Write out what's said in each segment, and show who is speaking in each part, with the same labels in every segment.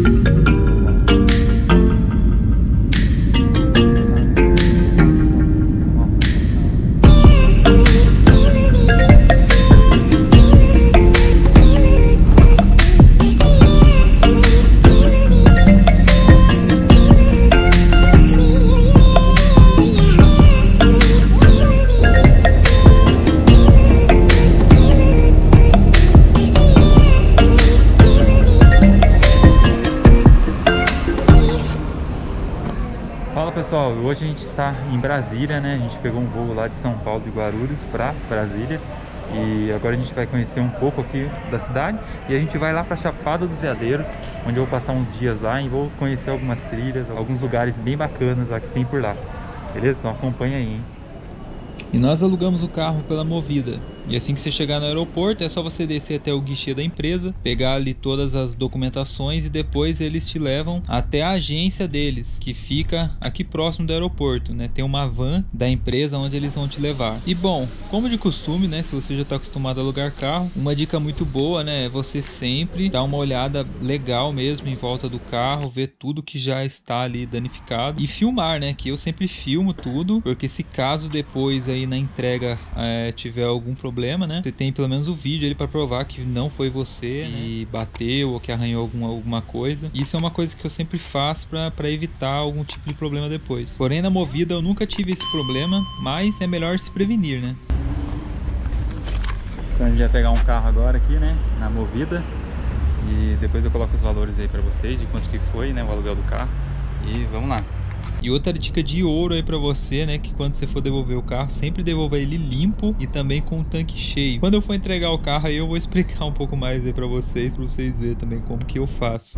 Speaker 1: Fala pessoal, hoje a gente está em Brasília, né? A gente pegou um voo lá de São Paulo de Guarulhos para Brasília e agora a gente vai conhecer um pouco aqui da cidade e a gente vai lá para Chapada dos Veadeiros, onde eu vou passar uns dias lá e vou conhecer algumas trilhas, alguns lugares bem bacanas lá que tem por lá. Beleza? Então acompanha aí, hein? E nós alugamos o carro pela Movida. E assim que você chegar no aeroporto, é só você descer até o guichê da empresa, pegar ali todas as documentações e depois eles te levam até a agência deles, que fica aqui próximo do aeroporto, né? Tem uma van da empresa onde eles vão te levar. E bom, como de costume, né? Se você já está acostumado a alugar carro, uma dica muito boa, né? É você sempre dar uma olhada legal mesmo em volta do carro, ver tudo que já está ali danificado e filmar, né? Que eu sempre filmo tudo, porque se caso depois aí na entrega tiver algum problema, né? Você tem pelo menos o vídeo ali para provar que não foi você, né? E bateu ou que arranhou alguma coisa. Isso é uma coisa que eu sempre faço para evitar algum tipo de problema depois. Porém, na Movida eu nunca tive esse problema, mas é melhor se prevenir, né? Então a gente vai pegar um carro agora aqui, né? Na Movida. E depois eu coloco os valores aí para vocês de quanto que foi, né? O aluguel do carro. E vamos lá. E outra dica de ouro aí pra você, né, que quando você for devolver o carro, sempre devolva ele limpo e também com o tanque cheio. Quando eu for entregar o carro aí eu vou explicar um pouco mais aí pra vocês verem também como que eu faço.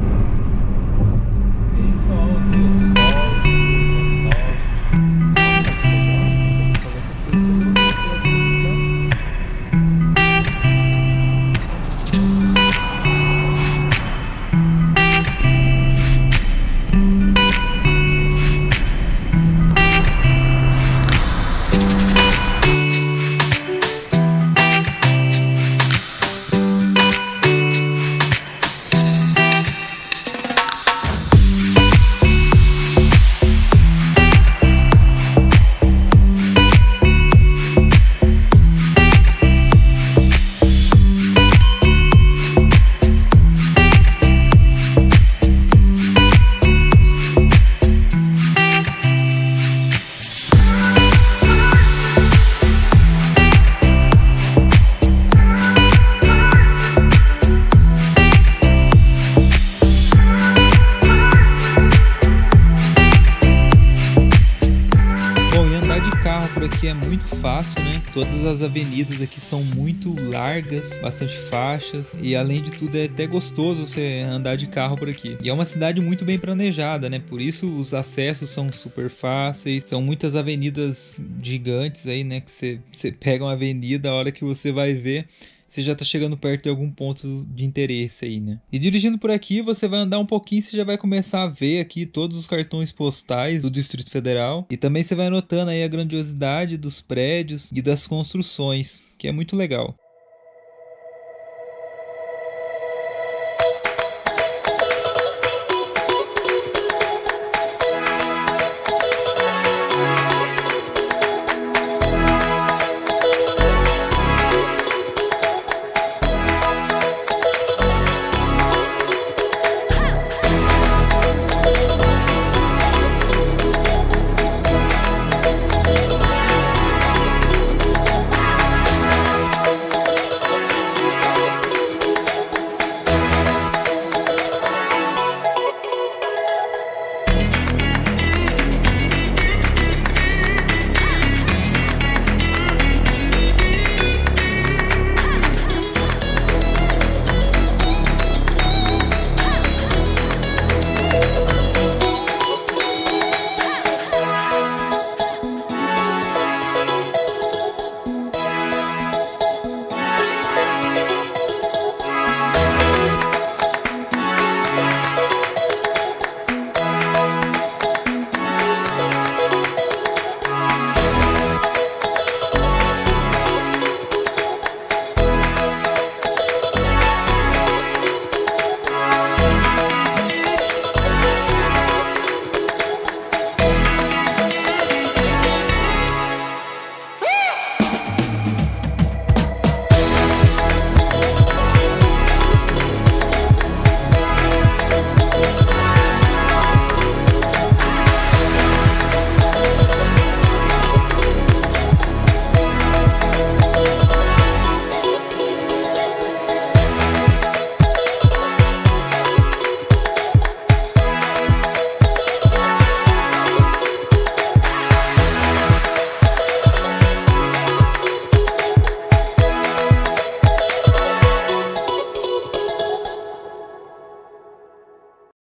Speaker 1: Aqui é muito fácil, né? Todas as avenidas aqui são muito largas, bastante faixas e além de tudo é até gostoso você andar de carro por aqui. E é uma cidade muito bem planejada, né? Por isso os acessos são super fáceis, são muitas avenidas gigantes aí, né? Que você pega uma avenida, a hora que você vai ver, você já tá chegando perto de algum ponto de interesse aí, né? E dirigindo por aqui, você vai andar um pouquinho e você já vai começar a ver aqui todos os cartões postais do Distrito Federal. E também você vai notando aí a grandiosidade dos prédios e das construções, que é muito legal.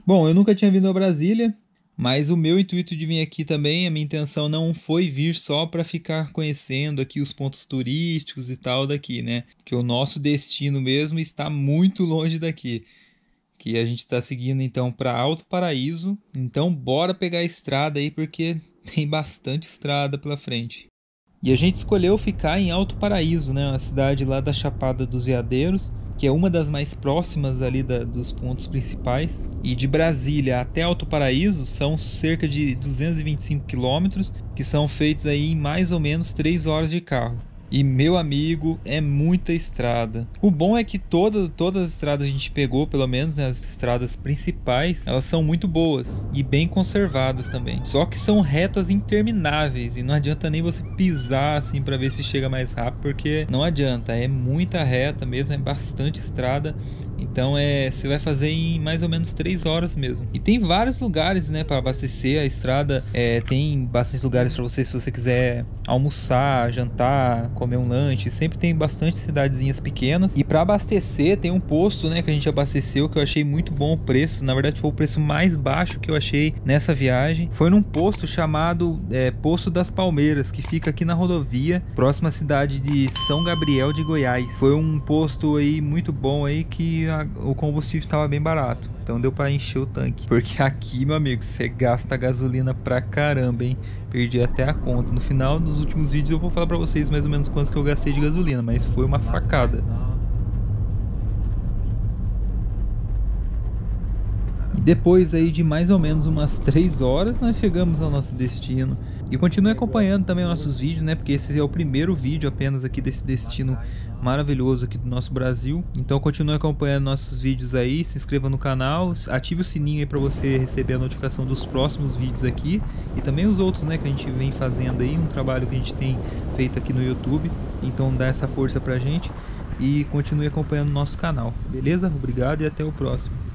Speaker 2: Bom, eu nunca tinha vindo a Brasília, mas o meu intuito de vir aqui também, a minha intenção não foi vir só para ficar conhecendo aqui os pontos turísticos e tal daqui, né? Porque o nosso destino mesmo está muito longe daqui. Que a gente está seguindo então para Alto Paraíso. Então bora pegar a estrada aí porque tem bastante estrada pela frente. E a gente escolheu ficar em Alto Paraíso, né? Uma cidade lá da Chapada dos Veadeiros, que é uma das mais próximas ali dos pontos principais. E de Brasília até Alto Paraíso são cerca de 225 quilômetros, que são feitos aí em mais ou menos 3 horas de carro. E meu amigo, é muita estrada. O bom é que todas as estradas que a gente pegou, pelo menos né, as estradas principais, elas são muito boas e bem conservadas também. Só que são retas intermináveis e não adianta nem você pisar assim para ver se chega mais rápido, porque não adianta, é muita reta mesmo, é bastante estrada. Então você vai fazer em mais ou menos 3 horas mesmo. E tem vários lugares, né, para abastecer a estrada. Tem bastante lugares para você, se você quiser almoçar, jantar, comer um lanche. Sempre tem bastante cidadezinhas pequenas. E para abastecer tem um posto, né, que a gente abasteceu, que eu achei muito bom o preço. Na verdade foi o preço mais baixo que eu achei nessa viagem. Foi num posto chamado Posto das Palmeiras, que fica aqui na rodovia, próxima à cidade de São Gabriel de Goiás. Foi um posto aí muito bom aí, que o combustível estava bem barato, então deu para encher o tanque. Porque aqui, meu amigo, você gasta gasolina pra caramba, hein? Perdi até a conta. No final dos últimos vídeos eu vou falar para vocês mais ou menos quanto que eu gastei de gasolina, mas foi uma facada. E depois aí de mais ou menos umas 3 horas nós chegamos ao nosso destino. E continue acompanhando também os nossos vídeos, né? Porque esse é o primeiro vídeo apenas aqui desse destino maravilhoso aqui do nosso Brasil. Então continue acompanhando nossos vídeos aí, se inscreva no canal, ative o sininho aí para você receber a notificação dos próximos vídeos aqui. E também os outros, né, que a gente vem fazendo aí, um trabalho que a gente tem feito aqui no YouTube. Então dá essa força pra gente e continue acompanhando o nosso canal, beleza? Obrigado e até o próximo.